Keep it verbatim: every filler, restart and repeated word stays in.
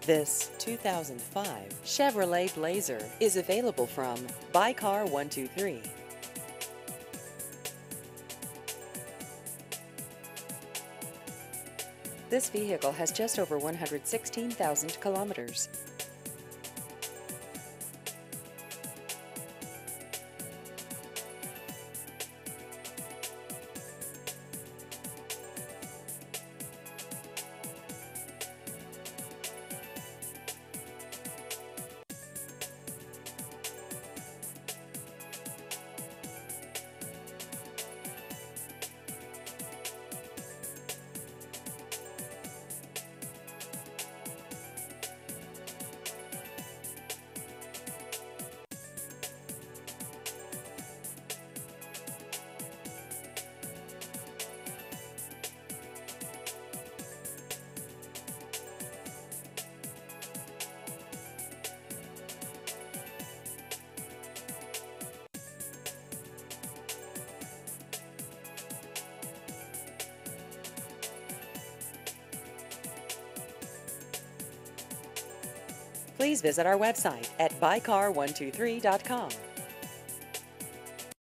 This two thousand five Chevrolet Blazer is available from Buy Car one two three. This vehicle has just over one hundred sixteen thousand kilometers. Please visit our website at buy car one two three dot com.